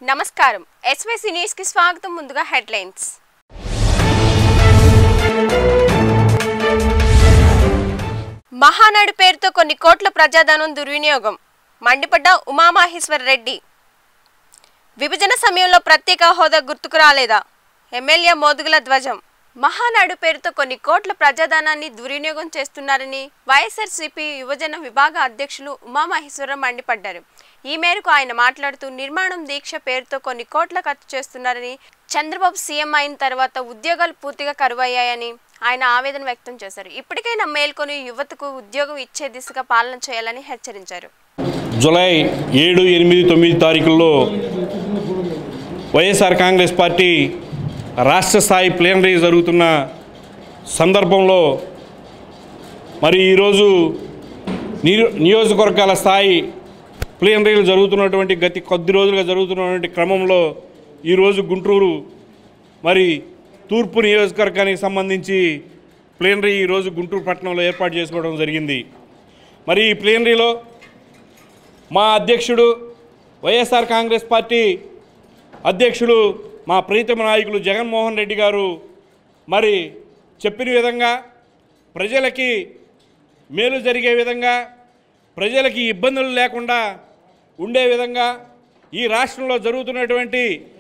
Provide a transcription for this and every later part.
నమస్కారం SVC news కి స్వాగతం ముందుగా హెడ్లైన్స్ మహానాడు పేరుతో కొన్ని కోట్ల ప్రజాధనం దుర్వినియోగం మండిపడ్డ ఉమామహేశ్వర రెడ్డి విభజన సమయంలో ప్రత్యేక హోదా గుర్తుకు రాలేదా ఎమ్మెల్యే మోదుగుల ధ్వజం మహానాడు పేరుతో కొన్ని కోట్ల ప్రజాధనాన్ని దుర్వినియోగం చేస్తున్నారని వైఎస్ఆర్సీపీ యువజన విభాగ అధ్యక్షులు ఉమామహేశ్వరం మండిపడ్డారు. ఈ మేరకు ఆయన మాట్లాడుతూ నిర్మాణం దీక్ష పేరుతో కొన్ని కోట్ల ఖర్చు చేస్తున్నారని, చంద్రబాబు సీఎం అయిన తర్వాత ఉద్యోగాలు పూర్తిగా కరువయ్యాయని ఆయన ఆవేదన వ్యక్తం చేశారు. ఇప్పటికైనా మేల్కొని యువతకు ఉద్యోగం ఇచ్చే దిశగా పాలన చేయాలని హెచ్చరించారు. జూలై 7, 8, 9 తారీఖుల్లో వైఎస్ఆర్ కాంగ్రెస్ పార్టీ రాష్ట్ర స్థాయి ప్లీనరీ జరుగుతున్న సందర్భంలో మరి ఈరోజు నియోజకవర్గాల స్థాయి ప్లీనరీలు జరుగుతున్నటువంటి గతి కొద్ది రోజులుగా జరుగుతున్నటువంటి క్రమంలో ఈరోజు గుంటూరు మరి తూర్పు నియోజకవర్గానికి సంబంధించి ప్లీనరీ ఈరోజు గుంటూరు పట్టణంలో ఏర్పాటు చేసుకోవడం జరిగింది. మరి ఈ ప్లీనరీలో మా అధ్యక్షుడు వైఎస్ఆర్ కాంగ్రెస్ పార్టీ అధ్యక్షుడు మా ప్రీతమ నాయకులు జగన్మోహన్ రెడ్డి గారు మరి చెప్పిన విధంగా ప్రజలకి మేలు జరిగే విధంగా, ప్రజలకి ఇబ్బందులు లేకుండా ఉండే విధంగా ఈ రాష్ట్రంలో జరుగుతున్నటువంటి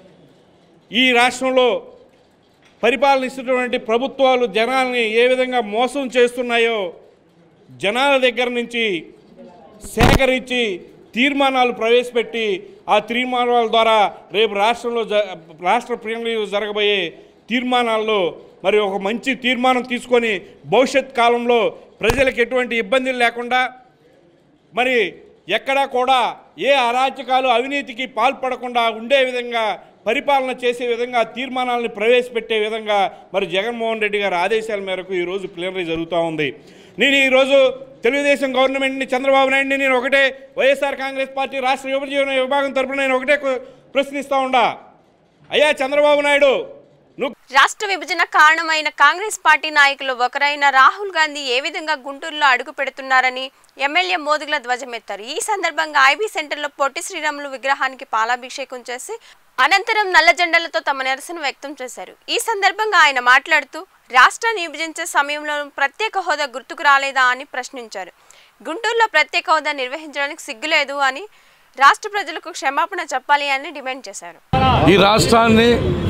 ఈ రాష్ట్రంలో పరిపాలనిస్తున్నటువంటి ప్రభుత్వాలు జనాల్ని ఏ విధంగా మోసం చేస్తున్నాయో జనాల దగ్గర నుంచి సేకరించి తీర్మానాలు ప్రవేశపెట్టి ఆ తీర్మానాల ద్వారా రేపు రాష్ట్ర ప్లీనరీలో జరగబోయే తీర్మానాల్లో మరి ఒక మంచి తీర్మానం తీసుకొని భవిష్యత్ కాలంలో ప్రజలకు ఎటువంటి ఇబ్బందులు లేకుండా మరి ఎక్కడా కూడా ఏ అరాచకాలు అవినీతికి పాల్పడకుండా ఉండే విధంగా పరిపాలన చేసే విధంగా తీర్మానాలను ప్రవేశపెట్టే విధంగా మరి జగన్మోహన్ రెడ్డి గారి ఆదేశాల మేరకు ఈరోజు ప్లీనరీ జరుగుతూ ఉంది. నేను ఈరోజు తెలుగుదేశం గవర్నమెంట్ని, చంద్రబాబు నాయుడిని నేను ఒకటే, వైఎస్ఆర్ కాంగ్రెస్ పార్టీ రాష్ట్ర యువజన విభాగం తరఫున నేను ఒకటే ప్రశ్నిస్తూ ఉండా, అయ్యా చంద్రబాబు నాయుడు, రాష్ట్ర విభజన కారణమైన కాంగ్రెస్ పార్టీ నాయకులు ఒకరైన రాహుల్ గాంధీ ఏ విధంగా గుంటూరులో అడుగు పెడుతున్నారని ఎమ్మెల్యే మోదుగుల ధ్వజమెత్తారు. ఈ సందర్భంగా ఐబీ సెంటర్లో పొట్టి శ్రీరాములు విగ్రహానికి పాలాభిషేకం చేసి అనంతరం నల్ల జెండాలతో తమ నిరసన వ్యక్తం చేశారు. ఈ సందర్భంగా ఆయన మాట్లాడుతూ రాష్ట్రాన్ని విభజించే సమయంలో ప్రత్యేక హోదా గుర్తుకు రాలేదా అని ప్రశ్నించారు. గుంటూరులో ప్రత్యేక హోదా నిర్వహించడానికి సిగ్గులేదు అని, రాష్ట్ర ప్రజలకు క్షమాపణ చెప్పాలి అని డిమాండ్ చేశారు. ఈ రాష్ట్రాన్ని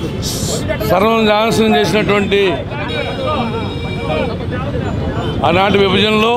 సర్వనాశనం చేసినటువంటి ఆనాటి విభజనలో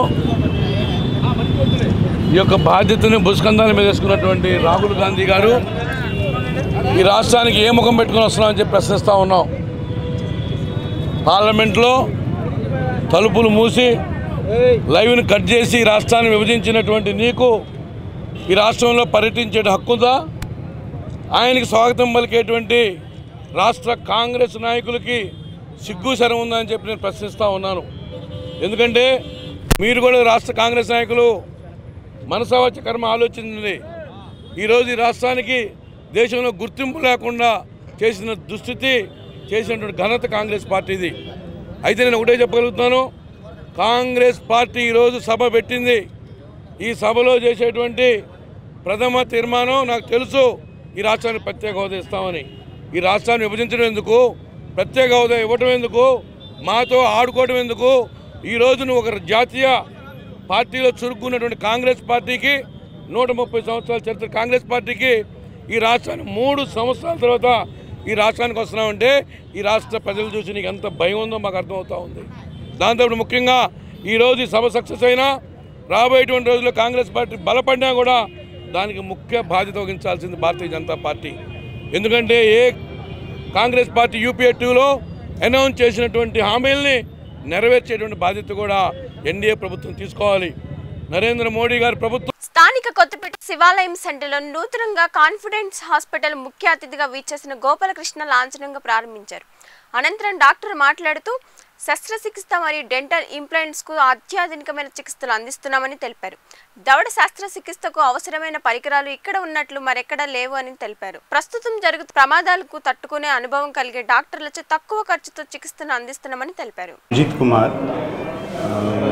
ఈ యొక్క బాధ్యతని భుస్కంధాల మీద వేసుకున్నటువంటి రాహుల్ గాంధీ గారు ఈ రాష్ట్రానికి ఏ ముఖం పెట్టుకుని వస్తున్నామని చెప్పి ప్రశ్నిస్తూ ఉన్నాం. పార్లమెంట్లో తలుపులు మూసి లైవ్ని కట్ చేసి రాష్ట్రాన్ని విభజించినటువంటి నీకు ఈ రాష్ట్రంలో పర్యటించే హక్కుందా? ఆయనకి స్వాగతం పలికేటువంటి రాష్ట్ర కాంగ్రెస్ నాయకులకి సిగ్గు శరం ఉందని చెప్పి నేను ప్రశ్నిస్తూ ఉన్నాను. ఎందుకంటే మీరు కూడా రాష్ట్ర కాంగ్రెస్ నాయకులు మనసావచ్చ కర్మ ఆలోచించండి. ఈరోజు ఈ రాష్ట్రానికి దేశంలో గుర్తింపు లేకుండా చేసిన దుస్థితి, చేసినటువంటి ఘనత కాంగ్రెస్ పార్టీది. అయితే నేను ఒకటే చెప్పగలుగుతున్నాను, కాంగ్రెస్ పార్టీ ఈరోజు సభ పెట్టింది. ఈ సభలో చేసేటువంటి ప్రథమ తీర్మానం నాకు తెలుసు, ఈ రాష్ట్రానికి ప్రత్యేక హోదా ఇస్తామని. ఈ రాష్ట్రాన్ని విభజించడం ఎందుకు, ప్రత్యేక హోదా ఇవ్వటం ఎందుకు, మాతో ఆడుకోవడం ఎందుకు? ఈరోజు నువ్వు ఒక జాతీయ పార్టీలో చురుక్కున్నటువంటి కాంగ్రెస్ పార్టీకి 130 సంవత్సరాల చరిత్ర కాంగ్రెస్ పార్టీకి ఈ రాష్ట్రాన్ని 3 సంవత్సరాల తర్వాత ఈ రాష్ట్రానికి వస్తున్నామంటే ఈ రాష్ట్ర ప్రజలు చూసి నీకు ఎంత భయం ఉందో మాకు అర్థమవుతూ ఉంది. దాంతో ముఖ్యంగా ఈరోజు ఈ సభ సక్సెస్ అయినా రాబోయేటువంటి రోజుల్లో కాంగ్రెస్ పార్టీ బలపడినా కూడా దానికి ముఖ్య బాధ్యత వహించాల్సింది భారతీయ జనతా పార్టీ. ఎందుకంటే ఏ కాంగ్రెస్ పార్టీ యూపీఏ 2లో అనౌన్స్ చేసినటువంటి హామీల్ని నెరవేర్చేటువంటి బాధ్యత కూడా ఎన్డీఏ ప్రభుత్వం తీసుకోవాలి. నరేంద్ర మోడీ గారి ప్రభుత్వం స్థానిక కొత్తపేట శివాలయం సెంటర్లో నూతనంగా కాన్ఫిడెన్స్ హాస్పిటల్ ముఖ్య అతిథిగా వీచేసిన గోపాలకృష్ణ లాంఛనంగా ప్రారంభించారు. అనంతరం డాక్టర్ మాట్లాడుతూ శస్త్రచికిత్స మరియు డెంటల్ ఇంప్లాంట్స్ కు అత్యాధునికమైన చికిత్సలు అందిస్తున్నామని తెలిపారు. దవడ శస్త్రచికిత్సకు అవసరమైన పరికరాలు ఇక్కడ ఉన్నట్లు మరెక్కడా లేవు అని తెలిపారు. ప్రస్తుతం జరుగుతున్న ప్రమాదాలకు తట్టుకునే అనుభవం కలిగే డాక్టర్లచే తక్కువ ఖర్చుతో చికిత్సను అందిస్తున్నామని తెలిపారు. అజిత్ కుమార్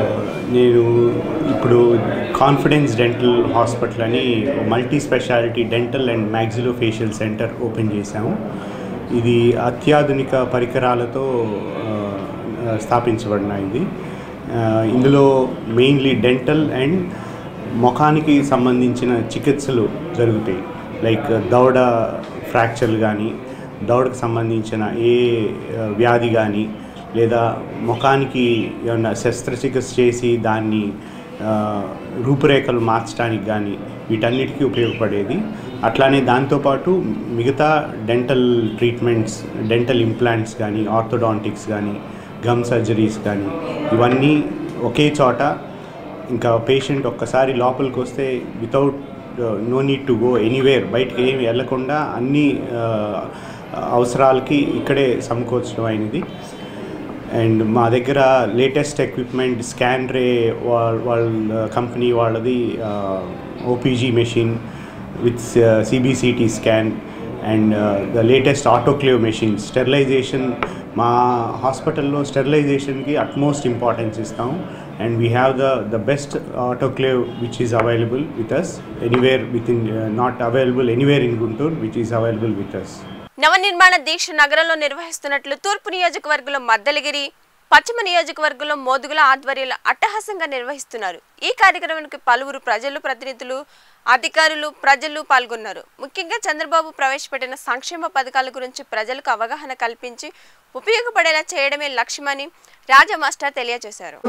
నేను ఇప్పుడు కాన్ఫిడెన్స్ డెంటల్ హాస్పిటల్ అని multi speciality dental and maxillofacial centre open చేశాము. ఇది అత్యాధునిక పరికరాలతో స్థాపించబడిన ఇది. ఇందులో మెయిన్లీ డెంటల్ అండ్ ముఖానికి సంబంధించిన చికిత్సలు జరుగుతాయి. లైక్ దవడ ఫ్రాక్చర్లు కానీ, దవడకు సంబంధించిన ఏ వ్యాధి కానీ, లేదా ముఖానికి ఏమన్నా శస్త్రచికిత్స చేసి దాన్ని రూపురేఖలు మార్చడానికి కానీ వీటన్నిటికీ ఉపయోగపడేది. అట్లానే దాంతోపాటు మిగతా డెంటల్ ట్రీట్మెంట్స్, డెంటల్ ఇంప్లాంట్స్ కానీ, ఆర్థోడాంటిక్స్ కానీ, గమ్ సర్జరీస్ కానీ ఇవన్నీ ఒకే చోట. ఇంకా పేషెంట్ ఒక్కసారి లోపలికి వస్తే without no need to go anywhere, బయటకు ఏమి వెళ్ళకుండా అన్ని అవసరాలకి ఇక్కడే సమకూర్చడం అయినది. అండ్ మా దగ్గర లేటెస్ట్ ఎక్విప్మెంట్ స్కాన్ రే వాళ్ళ కంపెనీ వాళ్ళది OPG machine with CBCT scan and the latest autoclave machine. Sterilisation మా హాస్పిటల్లో స్టెరిలైజేషన్కి అట్మోస్ట్ ఇంపార్టెన్స్ ఇస్తాం. And we have the best autoclave which is available with us anywhere with in, not available anywhere in Guntur, which is available with us. నవనిర్మాణ దీక్ష నగరంలో నిర్వహిస్తున్నట్లు తూర్పు నియోజకవర్గంలో మద్దలగిరి, పశ్చిమ నియోజకవర్గంలో మోదుగుల ఆధ్వర్యంలో అట్టహాసంగా నిర్వహిస్తున్నారు. ఈ కార్యక్రమానికి పలువురు ప్రజలు, ప్రతినిధులు, అధికారులు, ప్రజలు పాల్గొన్నారు. ముఖ్యంగా చంద్రబాబు ప్రవేశపెట్టిన సంక్షేమ పథకాల గురించి ప్రజలకు అవగాహన కల్పించి ఉపయోగపడేలా చేయడమే లక్ష్యమని రాజా మాస్టర్ తెలియజేశారు.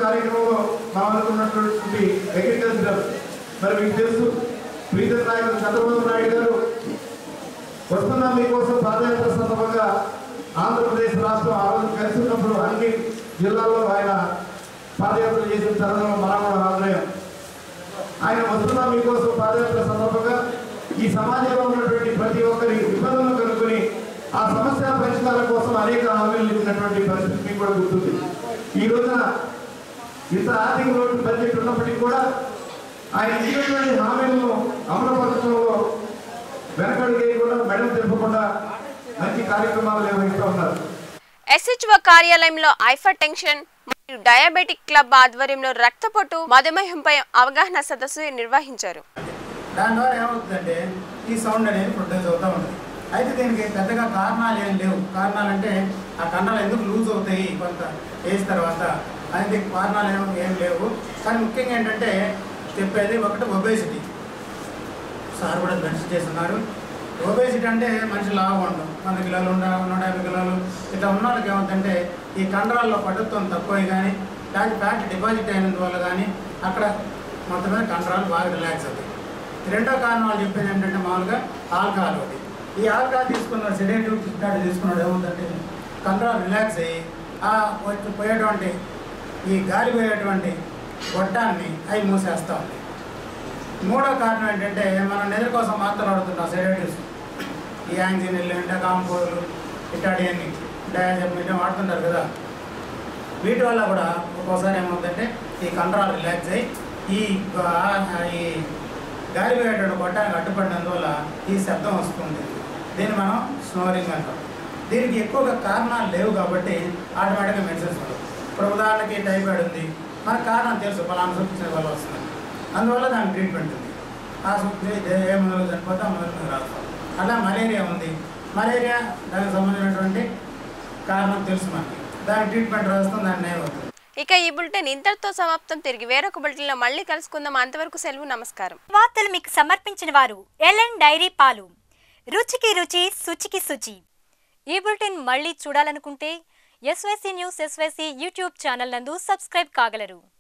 వస్తున్నా మీకోసం పాదయాత్ర సందర్భంగా ఆంధ్రప్రదేశ్ రాష్ట్రం ఆ రోజు కలిసి ఉన్నప్పుడు అన్ని జిల్లాల్లో ఆయన పాదయాత్ర చేసిన తరుణంలో మనం కూడా హాజరయ్యాం. ఆయన వస్తున్నా మీకోసం పాదయాత్ర సందర్భంగా ఈ సమాజంలో ఉన్నటువంటి ప్రతి ఒక్కరి ఇబ్బందులను కనుక్కొని ఆ సమస్య పరిష్కారం కోసం అనేక హామీలు ఇచ్చినటువంటి పరిస్థితి మీకు కూడా గుర్తుంది. ఈ రోజున ఇంత ఆర్థిక లోటు బడ్జెట్ ఉన్నప్పటికీ కూడా ఆయన ఇచ్చినటువంటి హామీలను అమలుపరచడంలో వెనకడుగేయకుండా, మెడలు తిప్పకుండా మంచి కార్యక్రమాలు నిర్వహిస్తూ ఉన్నారు. ఎస్హెచ్ఓ కార్యాలయంలో హైపర్ టెన్షన్ మరియు డయాబెటిక్ క్లబ్ ఆధ్వర్యంలో రక్తపోటు, మధుమేహంపై అవగాహన సదస్సు నిర్వహించారు. దాని ద్వారా ఏమవుతుందంటే ఈ సౌండ్ అనేది ప్రొడ్యూస్ అవుతూ ఉంటుంది. అయితే దీనికి పెద్దగా కారణాలు ఏం లేవు. కారణాలంటే ఆ కండలు ఎందుకు లూజ్ అవుతాయి కొంత ఏజ్ తర్వాత అనేది కారణాలు ఏం లేవు. కానీ ముఖ్యంగా ఏంటంటే చెప్పేది ఒకటి ఒబేసిటీ. సార్ కూడా మెన్షన్ చేస్తున్నారు. ఒబేసిటీ అంటే మనిషి లావు ఉండడం, 100 కిలోలు 150 కిలోలు ఇట్లా ఉన్న వాళ్ళకి ఏమవుతుందంటే ఈ కండరాల్లో పటుత్వం తక్కువ కానీ, దాని ఫ్యాట్ డిపాజిట్ అయినందువల్ల కానీ అక్కడ మొత్తం మీద కండరాలు బాగా రిలాక్స్ అవుతాయి. రెండో కారణం వాళ్ళు చెప్పేది ఏంటంటే మామూలుగా ఆల్కహాల్ ఒకటి. ఈ ఆల్కహాల్ తీసుకున్న సెడేటివ్ స్టార్ట్ తీసుకున్నాడు ఏమవుతుందంటే కండరాలు రిలాక్స్ అయ్యి ఆ పోయేటువంటి ఈ గాలి పోయేటువంటి గొట్టాన్ని అవి మూసేస్తూ ఉంది. మూడో కారణం ఏంటంటే మనం నిద్ర కోసం మాత్రం వాడుతున్నాం సెడేటివ్స్. ఈ యాంగ్జినిల్, కాంపోలు ఇట్లాంటివన్నీ డయాజెమిన్ వాడుతుంటారు కదా. వీటి వల్ల కూడా ఒక్కోసారి ఏమవుతుందంటే ఈ కండరాలు రిలాక్స్ అయ్యి ఈ గాలి పోయేటువంటి గొట్టానికి అడ్డుపడినందువల్ల ఈ శబ్దం వస్తుంది. దీన్ని మనం స్నోరింగ్ అంటాం. దీనికి ఎక్కువగా కారణాలు లేవు కాబట్టి ఆటోమేటిక్గా మెడిసిన్స్ ఉండవు. ఇప్పుడు ఉదాహరణకి టైఫాయిడ్ ఉంది, మనకు కారణం తెలుసు, పలానా సూచించిన వల్ల వస్తుంది, అందువల్ల దాని ట్రీట్మెంట్ ఉంది. ఆ సూచి ఏ మందులు చనిపోతే ఆ మందులు రాస్తాం. అలా మలేరియా ఉంది, మలేరియా దానికి సంబంధించినటువంటి కారణం తెలుసు మనకి, దాని ట్రీట్మెంట్ రాస్తాం, దాన్ని ఏమవుతుంది. ఇక ఈ బులెటిన్ ఇంతటితో సమాప్తం. తిరిగి వేరొక బులెటిన్ లో మళ్ళీ కలుసుకుందాం. అంతవరకు సెలవు, నమస్కారం. వార్తలు మీకు సమర్పించిన వారు ఎల్ఎన్ డైరీ పాలు, రుచికి రుచి, శుచికి శుచి. ఈ బులెటిన్ మళ్ళీ చూడాలనుకుంటే SYC news SYC YouTube channel నందు సబ్స్క్రైబ్ కాగలరు.